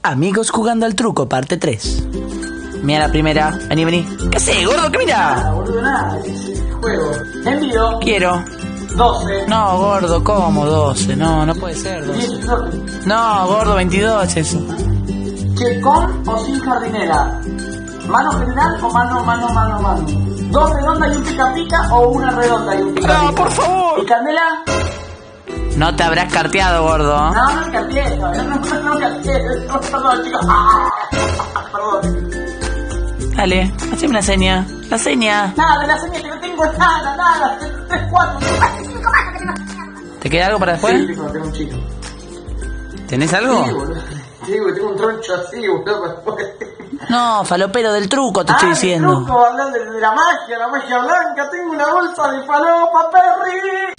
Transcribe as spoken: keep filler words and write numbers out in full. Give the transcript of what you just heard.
Amigos jugando al truco, parte tres. Mira la primera. Vení, vení. ¿Qué haces, gordo? ¿Qué mira? Nada, boludo, nada. Es juego. Envío. Quiero. doce. No, gordo, ¿cómo doce? No, no puede ser doce. diez. No, gordo, veintidós es eso. ¿Che, con o sin jardinera? ¿Mano general o mano, mano, mano, mano? ¿Dos redondas y un pica pica o una redonda y un pica pica? No, por favor. ¿Y candela? No te habrás carteado, gordo. No, no carteé, no, no, no, no carteé. Perdón, chicos. Ah, perdón. Dale, haceme una seña. La seña. Nada, de la señal que no tengo nada, nada. tres, cuatro, cinco más que tengo. ¿Te queda algo para después? Sí, tengo, tengo un chico. ¿Tenés algo? Sí, boludo. Sí, boludo, tengo un troncho así, boludo. No, falopero del truco, te ah, estoy diciendo. Truco, hablar de, de la magia, la magia blanca. Tengo una bolsa de falopa, Perry.